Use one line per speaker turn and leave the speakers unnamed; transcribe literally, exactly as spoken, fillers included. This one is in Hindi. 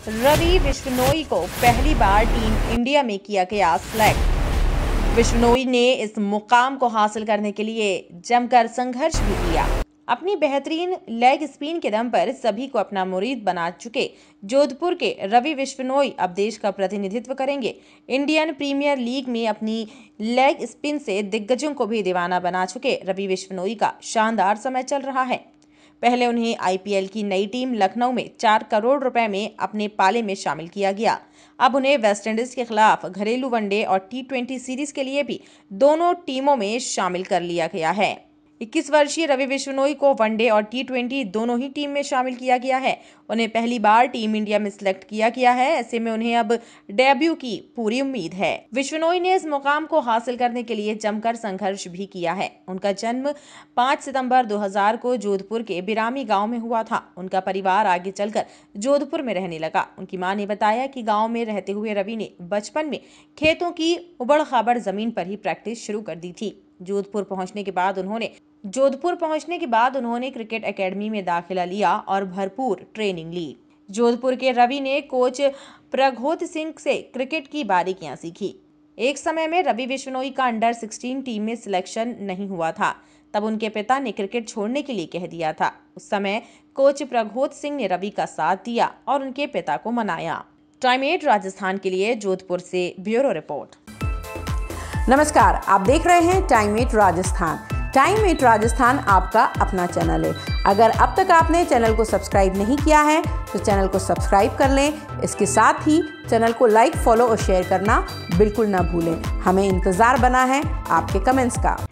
रवि बिश्नोई को पहली बार टीम इंडिया में किया गया सिलेक्ट। बिश्नोई ने इस मुकाम को हासिल करने के लिए जमकर संघर्ष भी किया। अपनी बेहतरीन लेग स्पिन के दम पर सभी को अपना मुरीद बना चुके जोधपुर के रवि बिश्नोई अब देश का प्रतिनिधित्व करेंगे। इंडियन प्रीमियर लीग में अपनी लेग स्पिन से दिग्गजों को भी दीवाना बना चुके रवि बिश्नोई का शानदार समय चल रहा है। पहले उन्हें आईपीएल की नई टीम लखनऊ में चार करोड़ रुपए में अपने पाले में शामिल किया गया। अब उन्हें वेस्टइंडीज के खिलाफ घरेलू वनडे और टी ट्वेंटी सीरीज के लिए भी दोनों टीमों में शामिल कर लिया गया है। इक्कीस वर्षीय रवि बिश्नोई को वनडे और टी ट्वेंटी दोनों ही टीम में शामिल किया गया है। उन्हें पहली बार टीम इंडिया में सिलेक्ट किया गया है। ऐसे में उन्हें अब डेब्यू की पूरी उम्मीद है। बिश्नोई ने इस मुकाम को हासिल करने के लिए जमकर संघर्ष भी किया है। उनका जन्म पाँच सितंबर दो हज़ार को जोधपुर के बिरामी गांव में हुआ था। उनका परिवार आगे चलकर जोधपुर में रहने लगा। उनकी मां ने बताया कि गाँव में रहते हुए रवि ने बचपन में खेतों की उबड़ खाबड़ जमीन पर ही प्रैक्टिस शुरू कर दी थी। जोधपुर पहुंचने के बाद उन्होंने जोधपुर पहुंचने के बाद उन्होंने क्रिकेट एकेडमी में दाखिला लिया और भरपूर ट्रेनिंग ली। जोधपुर के रवि ने कोच प्रघोत सिंह से क्रिकेट की बारीकियां सीखी। एक समय में रवि बिश्नोई का अंडर सोलह टीम में सिलेक्शन नहीं हुआ था। तब उनके पिता ने क्रिकेट छोड़ने के लिए कह दिया था। उस समय कोच प्रघोत सिंह ने रवि का साथ दिया और उनके पिता को मनाया। टाइम एट राजस्थान के लिए जोधपुर से ब्यूरो रिपोर्ट।
नमस्कार, आप देख रहे हैं time at Rajasthan. Time at Rajasthan आपका अपना चैनल है। अगर अब तक आपने चैनल को सब्सक्राइब नहीं किया है तो चैनल को सब्सक्राइब कर लें। इसके साथ ही चैनल को लाइक, फॉलो और शेयर करना बिल्कुल ना भूलें। हमें इंतज़ार बना है आपके कमेंट्स का।